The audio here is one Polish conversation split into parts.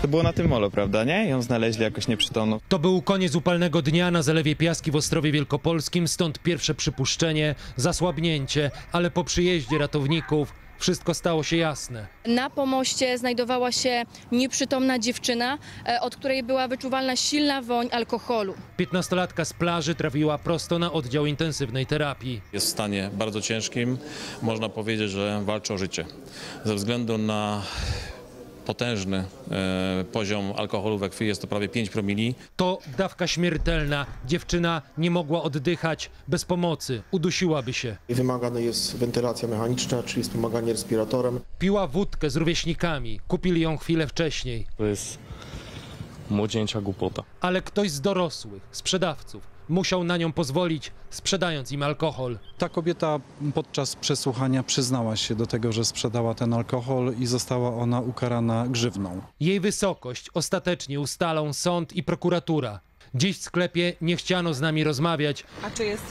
To było na tym molo, prawda, nie? Ją znaleźli jakoś nieprzytomną. To był koniec upalnego dnia na zalewie Piaski w Ostrowie Wielkopolskim, stąd pierwsze przypuszczenie, zasłabnięcie, ale po przyjeździe ratowników wszystko stało się jasne. Na pomoście znajdowała się nieprzytomna dziewczyna, od której była wyczuwalna silna woń alkoholu. 15-latka z plaży trafiła prosto na oddział intensywnej terapii. Jest w stanie bardzo ciężkim. Można powiedzieć, że walczy o życie. Ze względu na potężny poziom alkoholu we krwi, jest to prawie 5 promili. To dawka śmiertelna. Dziewczyna nie mogła oddychać. Bez pomocy udusiłaby się. Wymagana jest wentylacja mechaniczna, czyli wspomaganie respiratorem. Piła wódkę z rówieśnikami. Kupili ją chwilę wcześniej. To jest młodzieńcza głupota. Ale ktoś z dorosłych, sprzedawców, musiał na nią pozwolić, sprzedając im alkohol. Ta kobieta podczas przesłuchania przyznała się do tego, że sprzedała ten alkohol i została ona ukarana grzywną. Jej wysokość ostatecznie ustalą sąd i prokuratura. Dziś w sklepie nie chciano z nami rozmawiać. A czy jest?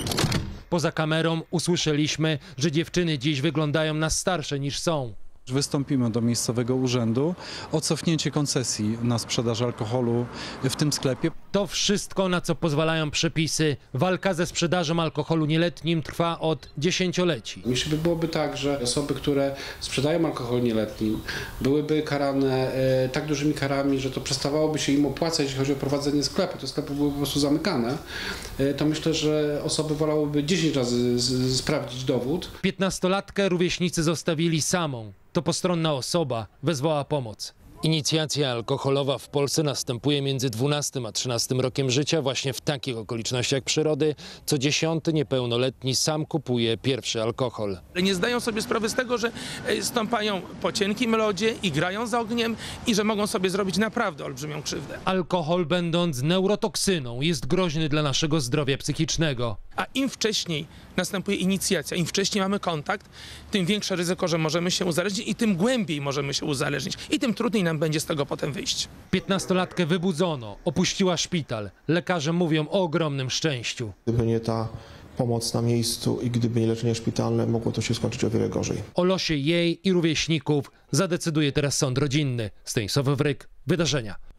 Poza kamerą usłyszeliśmy, że dziewczyny dziś wyglądają na starsze niż są. Wystąpimy do miejscowego urzędu o cofnięcie koncesji na sprzedaż alkoholu w tym sklepie. To wszystko, na co pozwalają przepisy. Walka ze sprzedażą alkoholu nieletnim trwa od dziesięcioleci. Jeśli byłoby tak, że osoby, które sprzedają alkohol nieletnim, byłyby karane tak dużymi karami, że to przestawałoby się im opłacać, jeśli chodzi o prowadzenie sklepu, te sklepy były po prostu zamykane, to myślę, że osoby wolałyby 10 razy sprawdzić dowód. 15-latkę rówieśnicy zostawili samą. To postronna osoba wezwała pomoc. Inicjacja alkoholowa w Polsce następuje między 12 a 13 rokiem życia. Właśnie w takich okolicznościach przyrody co 10. niepełnoletni sam kupuje pierwszy alkohol. Nie zdają sobie sprawy z tego, że stąpają po cienkim lodzie i grają z ogniem i że mogą sobie zrobić naprawdę olbrzymią krzywdę. Alkohol, będąc neurotoksyną, jest groźny dla naszego zdrowia psychicznego. A im wcześniej następuje inicjacja, im wcześniej mamy kontakt, tym większe ryzyko, że możemy się uzależnić i tym głębiej możemy się uzależnić i tym trudniej nam będzie z tego potem wyjść. 15-latkę wybudzono, opuściła szpital. Lekarze mówią o ogromnym szczęściu. Gdyby nie ta pomoc na miejscu i gdyby nie leczenie szpitalne, mogło to się skończyć o wiele gorzej. O losie jej i rówieśników zadecyduje teraz sąd rodzinny. Stanisław Wryk, Wydarzenia.